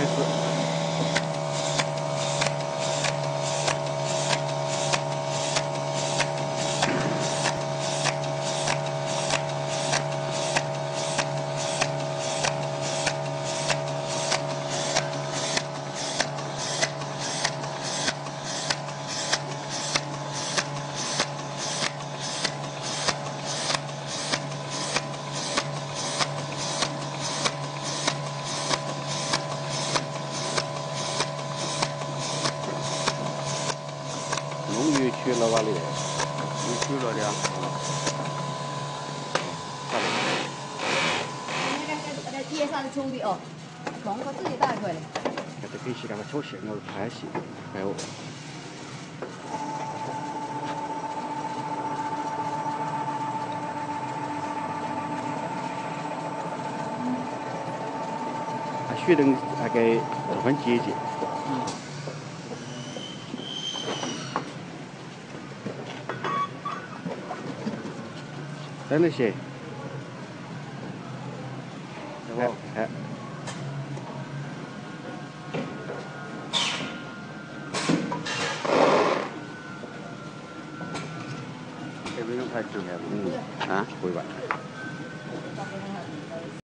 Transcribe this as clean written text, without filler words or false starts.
始。终于取了吧，你取了的。 那个街上抽的哦，从我自己带回来。 这可以去那个抽线我拍戏，拍我。雪灯那个十分接近。真的行。哎。这边用太直面了。啊，会吧。